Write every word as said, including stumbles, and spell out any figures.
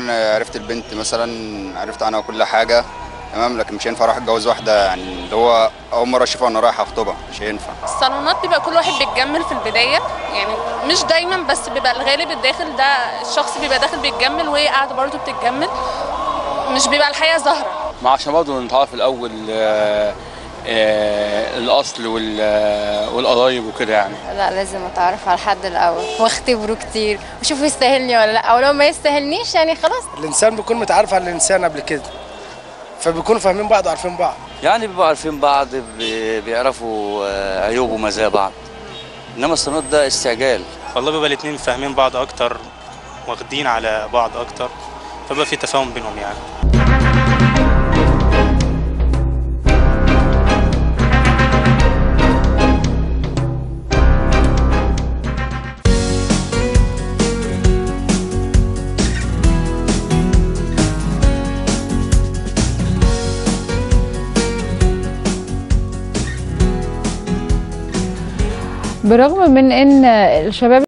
انا عرفت البنت مثلا، عرفت عنها كل حاجه تمام، لكن مش هينفع اروح اتجوز واحده يعني اللي هو اول مره اشوفها وانا رايح اخطبها، مش هينفع. الصالونات بيبقى كل واحد بيتجمل في البدايه، يعني مش دايما بس بيبقى الغالب الداخل ده الشخص بيبقى داخل بيتجمل وهي قاعده برضه بتتجمل، مش بيبقى الحقيقه ظاهره. ما عشان برضه نتعرف الاول آه آه الاصل والقرايب وكده يعني. لا، لازم اتعرف على حد الاول واختبره كتير واشوفه يستاهلني ولا لا، او لو ما يستاهلنيش يعني خلاص. الانسان بيكون متعرف على الانسان قبل كده، فبيكونوا فاهمين بعض وعارفين بعض. يعني بيبقوا عارفين بعض، بيعرفوا عيوب ومزايا بعض. انما الصالونات ده استعجال. والله بيبقى الاثنين فاهمين بعض اكتر، واخدين على بعض اكتر، فبقى في تفاهم بينهم يعني. بالرغم من ان الشباب